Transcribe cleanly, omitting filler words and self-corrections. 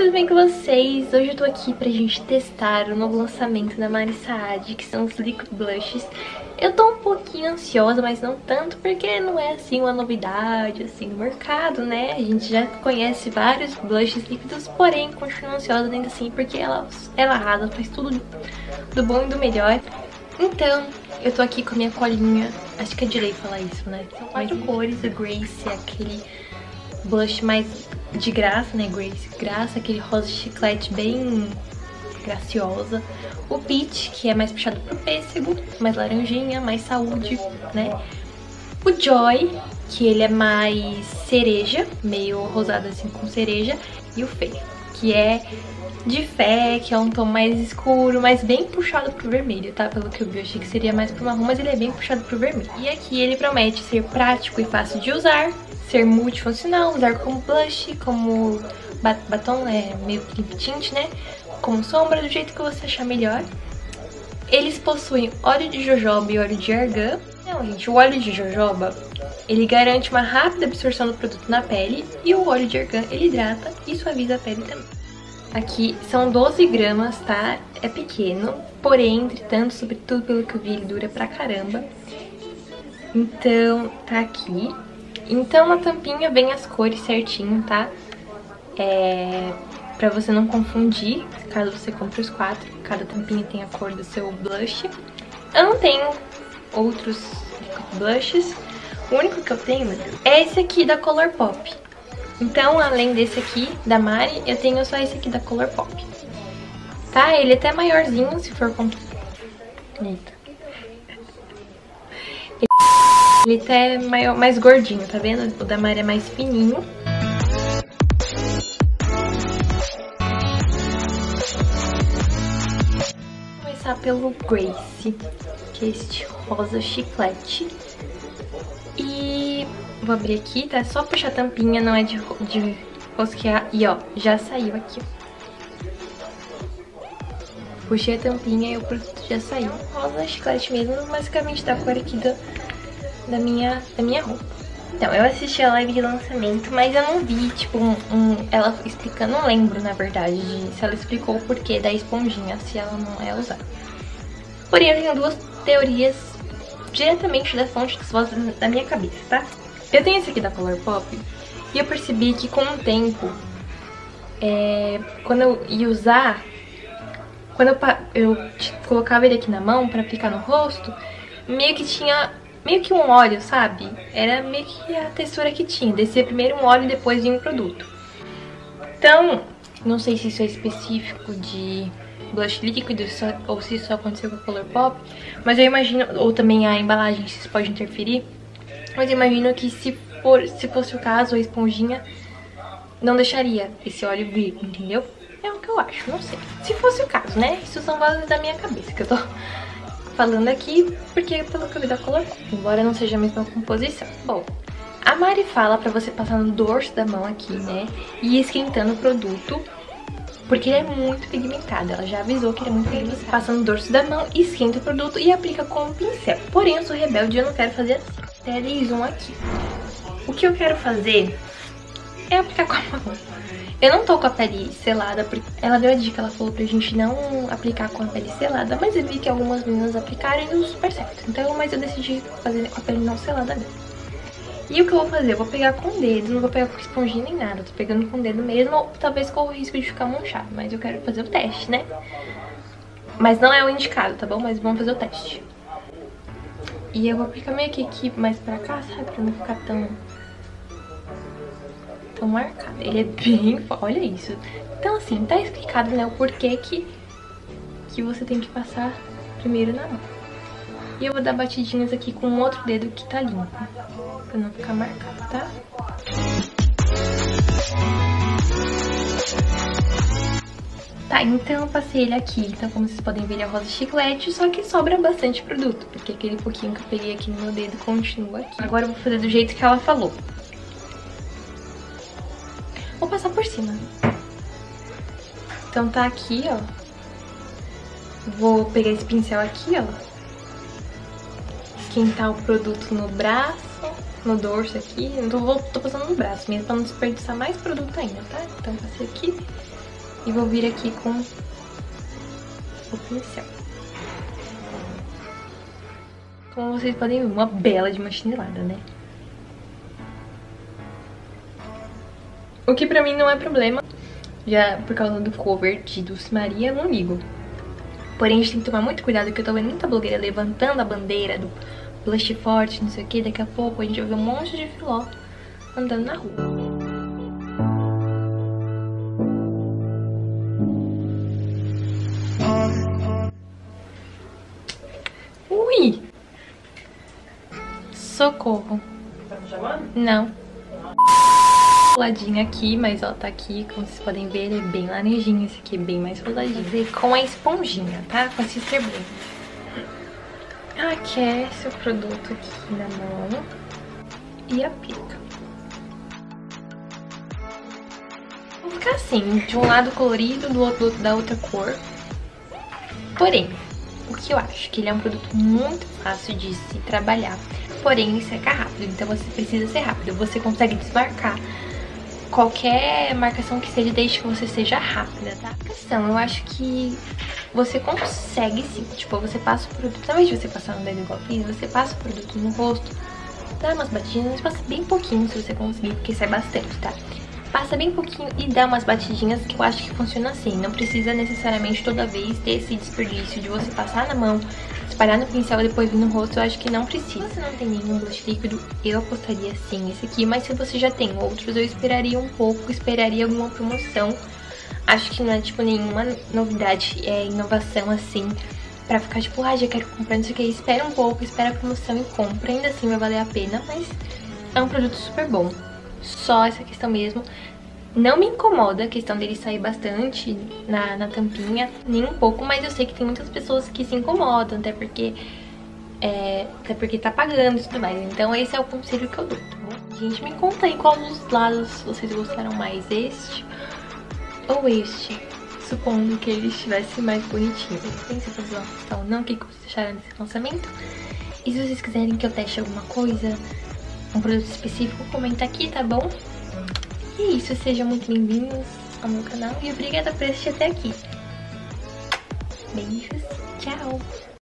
tudo bem com vocês? Hoje eu tô aqui pra gente testar o novo lançamento da Mari Saad, que são os Liquid Blushes. Eu tô um pouquinho ansiosa, mas não tanto, porque não é assim uma novidade assim no mercado, né? A gente já conhece vários blushes líquidos, porém continuo ansiosa ainda assim, porque ela arrasa, faz tudo do bom e do melhor. Então, eu tô aqui com a minha colinha, acho que é direito falar isso, né? São 4 cores, o Grace é aquele blush mais de graça, né, Grace? Graça, aquele rosa chiclete bem graciosa. O Peach, que é mais puxado pro pêssego, mais laranjinha, mais saúde, né? O Joy, que ele é mais cereja, meio rosado assim com cereja. E o Fê, que é de fé, que é um tom mais escuro, mas bem puxado pro vermelho, tá? Pelo que eu vi, eu achei que seria mais pro marrom, mas ele é bem puxado pro vermelho. E aqui ele promete ser prático e fácil de usar, ser multifuncional, usar como blush, como batom, meio que lip tint, né? Como sombra, do jeito que você achar melhor. Eles possuem óleo de jojoba e óleo de argan. Não, gente, o óleo de jojoba, ele garante uma rápida absorção do produto na pele, e o óleo de argan, ele hidrata e suaviza a pele também. Aqui são 12 gramas, tá? É pequeno, porém, entretanto, sobretudo pelo que eu vi, ele dura pra caramba. Então, tá aqui. Então, na tampinha vem as cores certinho, tá? Pra você não confundir, caso você compre os 4. Cada tampinha tem a cor do seu blush. Eu não tenho outros blushes. O único que eu tenho, meu Deus, é esse aqui da Colourpop. Então, além desse aqui, da Mari, eu tenho só esse aqui da Colourpop. Tá? Ele é até maiorzinho, se for comprar. Eita. Ele até é mais gordinho, tá vendo? O da Mari é mais fininho. Vou começar pelo Grace, que é este rosa chiclete. E vou abrir aqui, tá? É só puxar a tampinha, não é de rosquear. E ó, já saiu aqui, ó. Puxei a tampinha e o produto já saiu. Rosa chiclete mesmo, basicamente da cor aqui da minha roupa. Então, eu assisti a live de lançamento, mas eu não vi, tipo, ela explicando, não lembro, na verdade, se ela explicou o porquê da esponjinha, se ela não é usada. Porém, eu tenho duas teorias diretamente da fonte das vozes da minha cabeça, tá? Eu tenho esse aqui da Colourpop e eu percebi que com o tempo, quando eu ia usar, quando eu colocava ele aqui na mão pra aplicar no rosto, meio que um óleo, sabe? Era meio que a textura que tinha. Descia primeiro um óleo e depois vinha um produto. Então, não sei se isso é específico de blush líquido ou se isso só aconteceu com a Colourpop, mas eu imagino, ou também a embalagem, se isso pode interferir, mas eu imagino que se fosse o caso, a esponjinha não deixaria esse óleo vir, entendeu? É o que eu acho, não sei. Se fosse o caso, né? Isso são vozes da minha cabeça que eu tô falando aqui, porque pelo que eu vi da Colourpop, embora não seja a mesma composição. Bom, a Mari fala pra você passar no dorso da mão aqui, né? E ir esquentando o produto, porque ele é muito pigmentado. Ela já avisou que ele é muito pigmentado. Passa no dorso da mão, esquenta o produto e aplica com um pincel. Porém, eu sou rebelde e eu não quero fazer assim. Até dei zoom aqui. O que eu quero fazer é aplicar com a mão. Eu não tô com a pele selada, porque ela deu a dica, ela falou pra gente não aplicar com a pele selada, mas eu vi que algumas meninas aplicaram e deu super certo. Então, mas eu decidi fazer com a pele não selada mesmo. E o que eu vou fazer? Eu vou pegar com o dedo, não vou pegar com esponjinha nem nada. Tô pegando com o dedo mesmo, ou talvez corra o risco de ficar manchado. Mas eu quero fazer o teste, né? Mas não é o indicado, tá bom? Mas vamos fazer o teste. E eu vou aplicar meio que aqui mais pra cá, sabe? Pra não ficar tão marcado. Ele é bem... Olha isso. Então assim, tá explicado, né? O porquê que você tem que passar primeiro na mão. E eu vou dar batidinhas aqui com o outro dedo que tá limpo, pra não ficar marcado, tá? Tá, então eu passei ele aqui. Então, como vocês podem ver, ele é rosa chiclete, só que sobra bastante produto, porque aquele pouquinho que eu peguei aqui no meu dedo continua aqui. Agora eu vou fazer do jeito que ela falou. Vou passar por cima. Então tá aqui, ó. Vou pegar esse pincel aqui, ó. Esquentar o produto no braço, no dorso aqui. Tô passando no braço mesmo, pra não desperdiçar mais produto ainda, tá? Então passei aqui. E vou vir aqui com o pincel. Como vocês podem ver, uma bela de uma chinelada, né? O que pra mim não é problema, já por causa do cover de Dulce Maria, eu não ligo. Porém, a gente tem que tomar muito cuidado, porque eu tô vendo muita blogueira levantando a bandeira do blush forte, não sei o que. Daqui a pouco a gente vai ver um monte de filó andando na rua. Ui! Socorro. Tá me chamando? Não. Rosadinho aqui, mas ó, tá aqui, como vocês podem ver, ele é bem laranjinho, esse aqui é bem mais rosadinho. E com a esponjinha, tá? Com a Sister Blend. Aquece o produto aqui na mão e aplica. Vou ficar assim, de um lado colorido, do outro da outra cor. Porém, o que eu acho? Que ele é um produto muito fácil de se trabalhar, porém ele seca rápido, então você precisa ser rápido. Você consegue desmarcar qualquer marcação que seja, desde que você seja rápida, tá? Então, eu acho que você consegue sim, tipo, você passa o produto, ao invés de você passar no dedo igual eu fiz, você passa o produto no rosto, dá umas batidinhas, passa bem pouquinho se você conseguir, porque sai bastante, tá? Passa bem pouquinho e dá umas batidinhas, que eu acho que funciona assim. Não precisa necessariamente toda vez ter esse desperdício de você passar na mão, espalhar no pincel e depois vir no rosto. Eu acho que não precisa. Se você não tem nenhum blush líquido, eu apostaria sim esse aqui. Mas se você já tem outros, eu esperaria um pouco, esperaria alguma promoção. Acho que não é tipo nenhuma novidade, inovação assim, pra ficar tipo, já quero comprar, não sei o que. Espera um pouco, espera a promoção e compra. Ainda assim vai valer a pena, mas é um produto super bom. Só essa questão mesmo. Não me incomoda a questão dele sair bastante na tampinha, nem um pouco, mas eu sei que tem muitas pessoas que se incomodam, até porque tá pagando e tudo mais. Então esse é o conselho que eu dou, tá bom? Gente, me conta aí qual dos lados vocês gostaram mais, este ou este, supondo que ele estivesse mais bonitinho. Pense em fazer uma questão, não, o que vocês acharam desse lançamento? E se vocês quiserem que eu teste alguma coisa, um produto específico, comenta aqui, tá bom? E é isso, sejam muito bem-vindos ao meu canal e obrigada por assistir até aqui. Beijos, tchau!